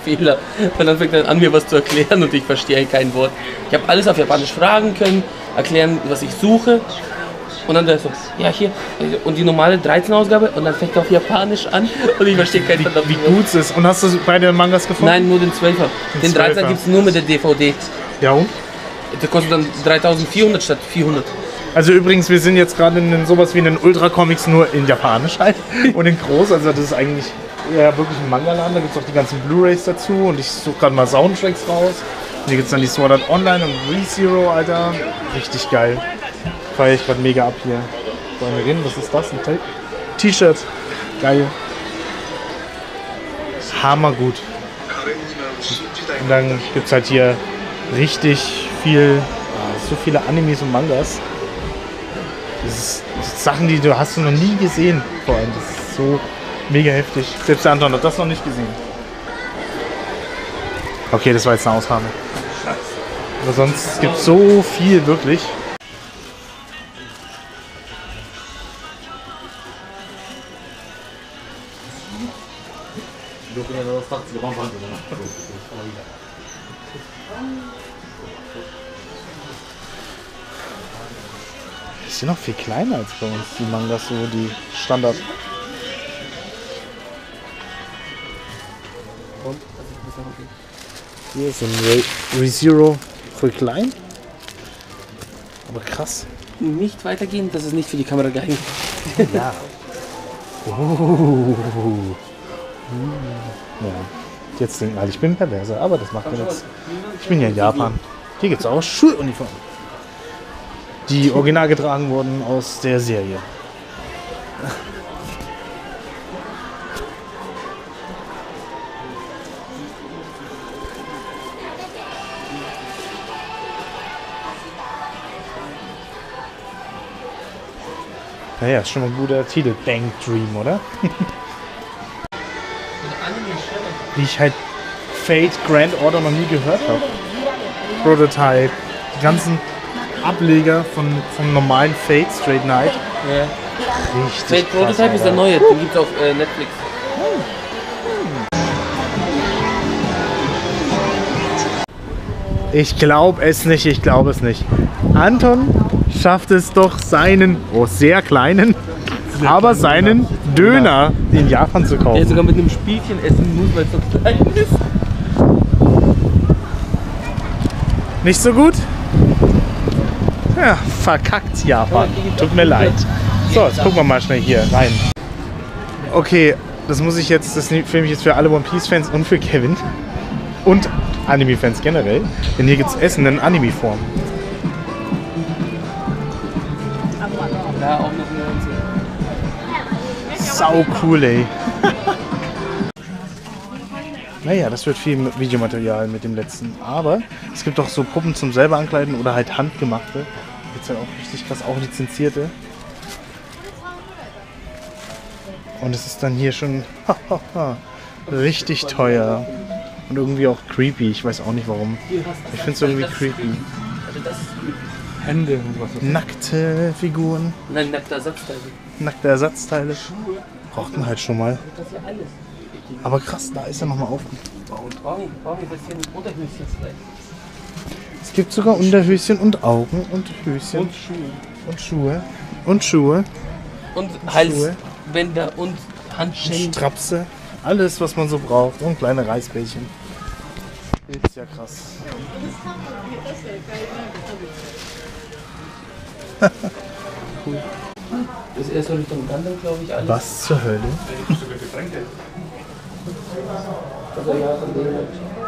Fehler. Und dann fängt er an, mir was zu erklären und ich verstehe kein Wort. Ich habe alles auf Japanisch fragen können, erklären, was ich suche. Und dann so, ja hier, und die normale 13er-Ausgabe und dann fängt er auf Japanisch an und ich verstehe kein Wort. Wie gut es ist. Und hast du beide Mangas gefunden? Nein, nur den 12er. Den 13er gibt es nur mit der DVD. Ja und? Der kostet dann 3.400 statt 400. Also übrigens, wir sind jetzt gerade in sowas wie in den Ultra-Comics, nur in Japanisch halt und in groß. Also das ist eigentlich eher wirklich ein Manga-Laden. Da gibt es auch die ganzen Blu-Rays dazu und ich suche gerade mal Soundtracks raus. Und hier gibt es dann die Sword Art Online und ReZero, Alter. Richtig geil. Feiere ich gerade mega ab hier. Wollen wir reden? Was ist das? Ein T-Shirt. Geil. Hammergut. Und dann gibt es halt hier richtig viel, so viele Animes und Mangas. Das ist Sachen, die du hast noch nie gesehen, vor allem. Das ist so mega heftig. Selbst der Anton hat das noch nicht gesehen. Okay, das war jetzt eine Ausnahme. Aber sonst gibt es so viel, wirklich. Die sind noch viel kleiner als bei uns, die Mangas, so die Standard. Hier ist so ein ReZero, voll klein, aber krass. Nicht weitergehen, das ist nicht für die Kamera geeignet. Ja. Ja. Jetzt denken alle, ich bin perverser, aber das macht mir nichts. Ich bin ja in Japan. Hier gibt es auch Schuluniformen, die original getragen wurden aus der Serie. Naja, ist schon mal ein guter Titel. Bang Dream, oder? Wie ich halt Fate Grand Order noch nie gehört habe. Prototype. Die ganzen Ableger vom normalen Fate Straight Night. Ja. Richtig Fate Prototype krass, ist der neue, den gibt es auf Netflix. Ich glaube es nicht, ich glaube es nicht. Anton schafft es doch seinen, sehr kleinen, aber seinen Döner in Japan zu kaufen. Der sogar mit einem Spielchen essen muss, weil es so klein ist. Nicht so gut? Ja, verkackt Japan. Tut mir leid. So, jetzt gucken wir mal schnell hier rein. Okay, das muss ich jetzt, das filme ich jetzt für alle One Piece Fans und für Kevin. Und Anime-Fans generell. Denn hier gibt es Essen in Anime-Form. Ja, auch noch eine Sau cool, ey. Naja, das wird viel Videomaterial mit dem letzten. Aber es gibt auch so Puppen zum selber ankleiden oder halt handgemachte. Jetzt halt auch richtig krass, auch lizenzierte. Und es ist dann hier schon richtig teuer. Und irgendwie auch creepy. Ich weiß auch nicht warum. Ich finde es irgendwie creepy. Hände und was. Nackte Figuren. Nein, nackte Ersatzteile. Nackte Ersatzteile. Braucht man halt schon mal. Aber krass, da ist er nochmal aufgebaut. Es gibt sogar Unterhöschen und Augen und Höschen. Und Schuhe. Und Schuhe. Und Schuhe. Und Halsbänder und Handschellen. Strapse. Alles, was man so braucht. Und kleine Reisbällchen. Ist ja krass. Cool. Das ist erst Richtung Gundam, glaube ich, alles. Was zur Hölle? Also, ja, von denen.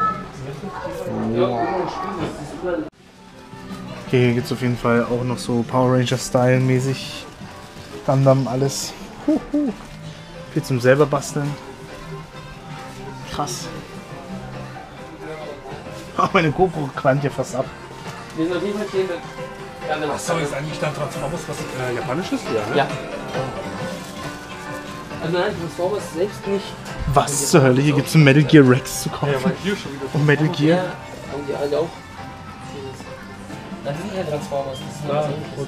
Okay, hier gibt es auf jeden Fall auch noch so Power Ranger-Style mäßig. Gundam, alles. Viel zum selber basteln. Krass. Oh, meine GoPro qualmt hier fast ab. Wir sind auf jeden Fall hier in der Gundam. Achso, ist eigentlich dann Transformers, was japanisch ist? Ja, ne? Ja. Also nein, Transformers selbst nicht. Was zur Hölle? Hier gibt es einen Metal Gear Rex zu kaufen. Ja, mein hier schon wieder. Und Metal Gear. Ja, haben die alle auch. Das sind keine Transformers, das ist was ähnliches.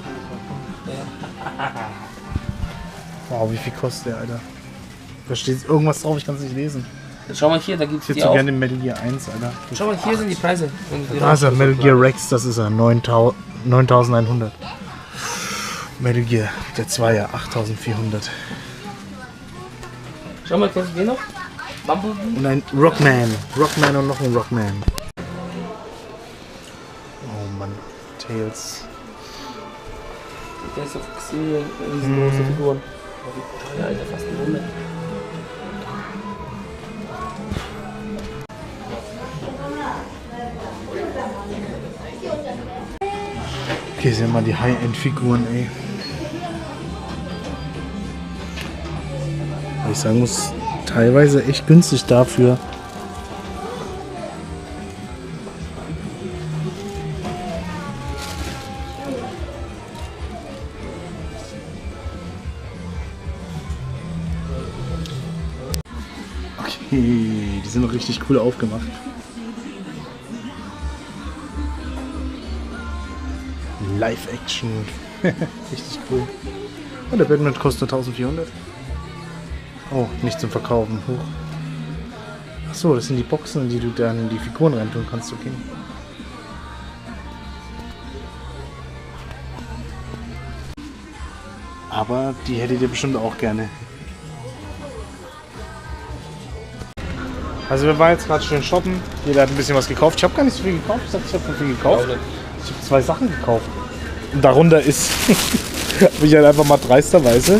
Wow, wie viel kostet der, Alter? Da steht irgendwas drauf, ich kann es nicht lesen. Schau mal hier, da gibt Ich es hätte die so auch. gerne Metal Gear 1, Alter. Schau mal, hier sind die Preise. Da ist er, Metal Gear Rex, das ist er, 9100. Metal Gear, der 2er, 8400. Schau mal, kennst du den noch? Bumblebee? Und ein Rockman und noch ein Rockman. Oh Mann, Tails. Der ist auf Xilien, riesengroße Figuren. Oh, wie teuer, Alter, fast eine Runde. Okay, sehen wir mal die High-End-Figuren, ey. Was ich sagen muss, teilweise echt günstig dafür. Okay, die sind noch richtig cool aufgemacht. Live-Action. Richtig cool. Und der Batman kostet 1400. Oh, nicht zum Verkaufen. Hoch. Achso, das sind die Boxen, in die du dann in die Figuren reintun kannst, okay. Aber die hättet ihr bestimmt auch gerne. Also wir waren jetzt gerade schön shoppen. Jeder hat ein bisschen was gekauft. Ich habe gar nicht so viel gekauft. Ich habe so viel gekauft. Ich habe 2 Sachen gekauft. Und darunter ist, habe ich halt einfach mal dreisterweise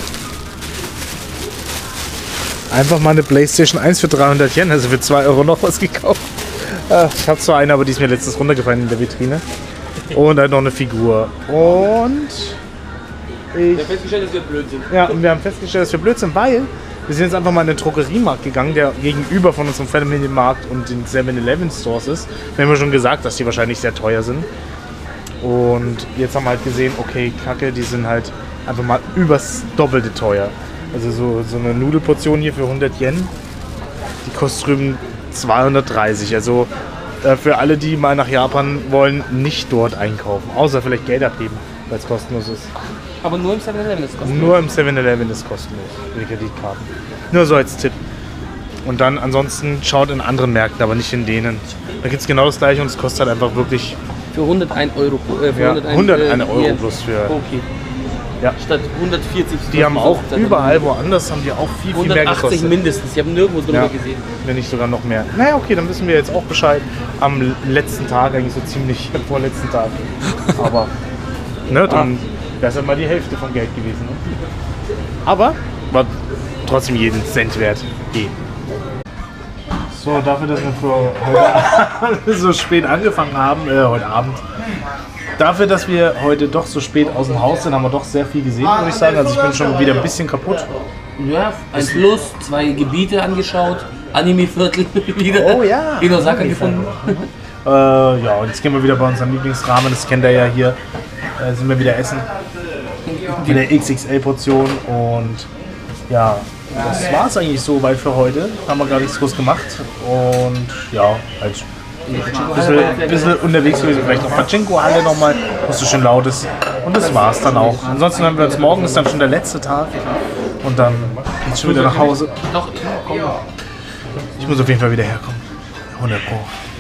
einfach mal eine PlayStation 1 für 300 Yen, also für 2 Euro noch was gekauft. Ich habe zwar eine, aber die ist mir letztens runtergefallen in der Vitrine. Und halt noch eine Figur. Und Wir haben festgestellt, dass wir blöd sind. ja, und wir haben festgestellt, dass wir blöd sind, weil wir sind jetzt einfach mal in den Drogeriemarkt gegangen, der gegenüber von unserem Family Markt und den 7-Eleven Stores ist. Wir haben ja schon gesagt, dass die wahrscheinlich sehr teuer sind. Und jetzt haben wir halt gesehen, okay, Kacke, die sind halt einfach mal übers Doppelte teuer. Also so eine Nudelportion hier für 100 Yen, die kostet drüben 230. Also für alle, die mal nach Japan wollen, nicht dort einkaufen. Außer vielleicht Geld abheben, weil es kostenlos ist. Aber nur im 7-Eleven ist es kostenlos. Nur im 7-Eleven ist kostenlos für die Kreditkarten. Nur so als Tipp. Und dann ansonsten schaut in anderen Märkten, aber nicht in denen. Da gibt es genau das gleiche und es kostet halt einfach wirklich Für 101 Euro. Für ja, 101 Euro Yen. plus für. Okay. Ja. Statt 140. Die haben auch überall woanders haben die auch viel mehr 180 gekostet. mindestens. Ich habe nirgendwo drüber Ja, gesehen. wenn nicht sogar noch mehr. Naja, okay, dann wissen wir jetzt auch Bescheid. Am letzten Tag, eigentlich so ziemlich vorletzten Tag. Aber ne, dann wäre es halt mal die Hälfte vom Geld gewesen. Ne? Aber war trotzdem jeden Cent wert. So, dafür, dass wir für heute so spät angefangen haben, heute Abend. Dafür, dass wir heute doch so spät aus dem Haus sind, haben wir doch sehr viel gesehen, würde ich sagen. Also ich bin schon wieder ein bisschen kaputt. Ja, ein Plus, 2 Gebiete angeschaut, Anime-Viertel wieder Oh ja, in Osaka Anime-Viertel. gefunden. Ja, und jetzt gehen wir wieder bei unserem Lieblingsramen, das kennt ihr ja hier. Sind wir wieder essen. In der XXL-Portion und ja, das war es eigentlich so weit für heute. Haben wir gar nichts groß gemacht und ja, halt ein bisschen unterwegs gewesen, vielleicht noch Pachinko-Halle nochmal, was so schön laut ist. Und das war's dann auch. Ansonsten haben wir uns morgen, ist dann schon der letzte Tag und dann geht's schon wieder nach Hause. Doch, komm. Ich muss auf jeden Fall wieder herkommen. 100 Pro.